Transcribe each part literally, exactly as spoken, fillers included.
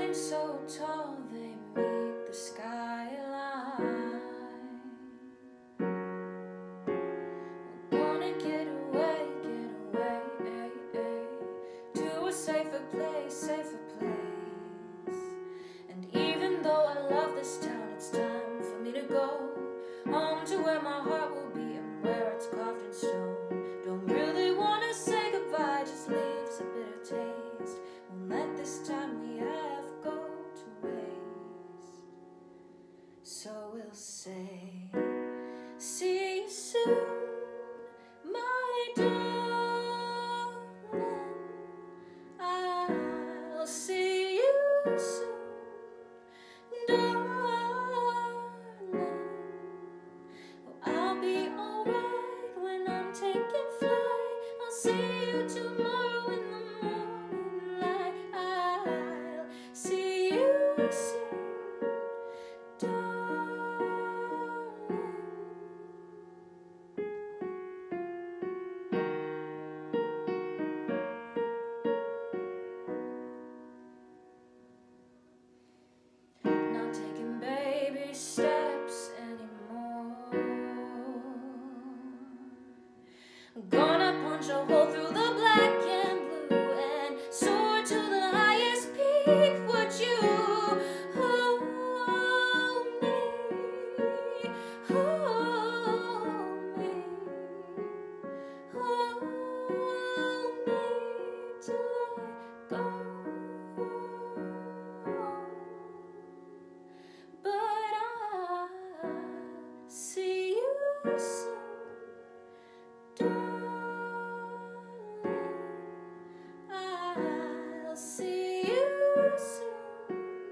Standing so tall, they meet the skyline. We're gonna get away, get away, eh, eh, to a safer place, safer place. And even though I love this town, it's time for me to go home to where my heart will be and where it's carved in stone. Don't really wanna say goodbye, just leaves a bitter taste. Won't let this time we have go to waste. So we'll say, see you soon, my darling. I'll see you soon, darling. Oh, I'll be alright when I'm taking flight. I'll see you tomorrow in the morning light. I'll see you soon, darling. Not taking baby steps anymore. Gonna punch a hole through the black and blue and soar to the highest peak. Would you hold me, hold me, hold me till I go? But I'll see you soon, darling. I'll see you soon,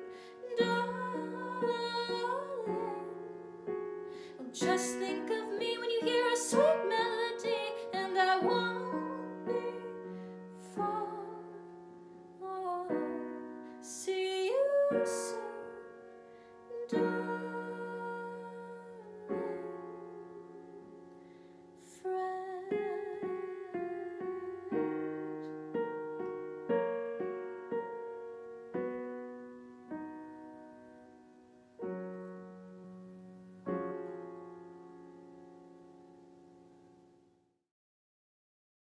darling. Just think of me when you hear a sweet melody, and I won't be far. Oh, see you soon, darling.